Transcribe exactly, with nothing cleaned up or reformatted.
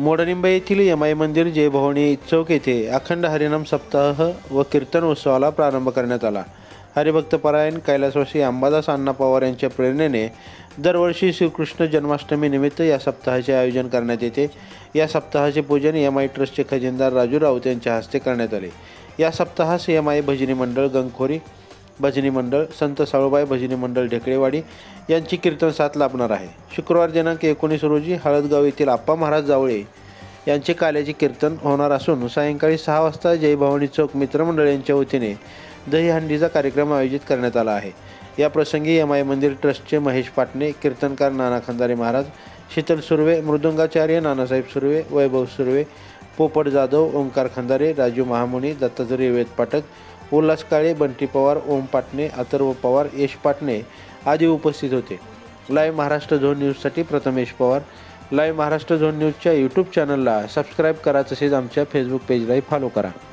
मोडनिंबा येथील यमाई मंदिर जय भवानी चौक येथे अखंड हरिनाम सप्ताह व कीर्तन उत्सवाला प्रारंभ करण्यात आला। हरिभक्तपरायण कैलासवासी अंबादास अण्णा पवार यांच्या प्रेरणेने दरवर्षी श्रीकृष्ण जन्माष्टमी निमित्त या सप्ताहाचे आयोजन करण्यात येते। या सप्ताहाचे पूजन यमाई ट्रस्टचे खजिनदार राजू राऊत यांच्या हस्ते करण्यात आले। या सप्ताहास यमाई भजनी मंडळ गंगखोरी भजनी मंडळ संत साळूबाई भजनी मंडळ ढेकळेवाडी यांची कीर्तन साथ लाभणार आहे। शुक्रवार दिनांक एकोणीस रोजी हळदगाव येथील आप्पा महाराज जावळे यांचे काल्याचे कीर्तन होणार असून सायंकाळी सहा वाजता जय भवानी चौक मित्रमंडळ यांच्या वतीने दहीहंडीचा कार्यक्रम आयोजित करण्यात आला आहे। या प्रसंगी यमाई मंदिर ट्रस्टचे महेश पाटणे, कीर्तनकार नाना खंदारे महाराज, शीतल सुर्वे, मृदुंगाचार्य नानासाहेब सुर्वे, वैभव सुर्वे, पोपट जाधव, ओंकार खंदारे, राजू महामुनी, दत्तात्रय वेद पाठक, उल्हास काळे, बंटी पवार, ओम पाटणे, अथर्व पवार, यश पाटणे आदी उपस्थित होते। लाईव्ह महाराष्ट्र झोन न्यूजसाठी प्रथमेश पवार। लाईव्ह महाराष्ट्र झोन न्यूजच्या यूट्यूब चॅनलला सबस्क्राईब करा, तसेच आमच्या फेसबुक पेजलाही फॉलो करा।